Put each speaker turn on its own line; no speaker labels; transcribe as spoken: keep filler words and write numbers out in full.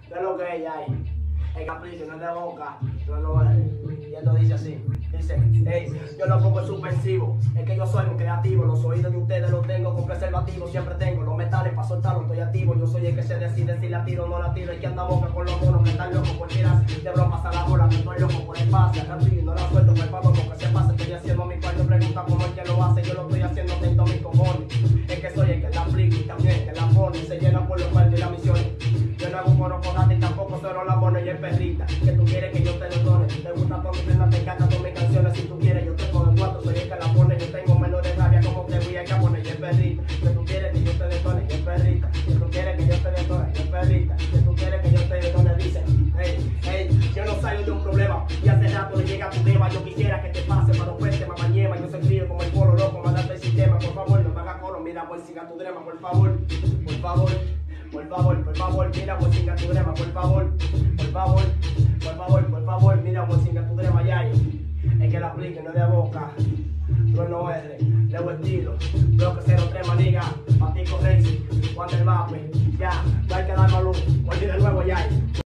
es lo que ella hay. El que aplique, no es de boca, no lo es. Y esto dice así, dice, hey, yo lo pongo en suspensivo. Es que yo soy muy creativo, los oídos de ustedes los tengo con preservativo. Siempre tengo los metales para soltarlos, estoy activo. Yo soy el que se decide si la tiro o no la tiro. El que anda boca con los monos que están locos por tirar de bromas a la bola, que estoy loco por el pase. Rápido, no la suelto, me pago porque se pasa. Estoy haciendo mi cuarto, pregunta cómo es que lo hace. Yo lo estoy haciendo atento a mis cojones. Es que soy el que la aplica y también que la pone. Se llena por los cuartos y las misiones. Yo no hago un coro con nada y tampoco cero la mono y el perrita. Que tú quieres que yo te lo done. Te gusta por mi prenda, te encanta todas mis canciones. Si tú quieres, yo te pongo en cuatro. Soy el que la pone. Yo tengo menos de rabia como te voy a poner y el perrita. Que tú quieres que yo te detone y el perrita. Que tú quieres que yo te detone y el perrita. Que tú quieres que yo te detone. Dice, hey, hey, yo no salgo de un problema. Y hace rato le llega tu tema. Yo quisiera que te pase para los puentes, mamá ñema. Yo soy frío como el polo loco. Mandarte el sistema, por favor, no me hagas coro. Mira, voy siga tu drama, por favor. Por favor. Por favor, por favor, mira, voy sin tu drama, por favor, por favor, por favor, por favor, mira, voy sin tu drama, ya. Es que la aplique, no es de boca, Trueno R, Leo estilo, bloque cero tres maniga, Patico Racing, Wander Vape, ya.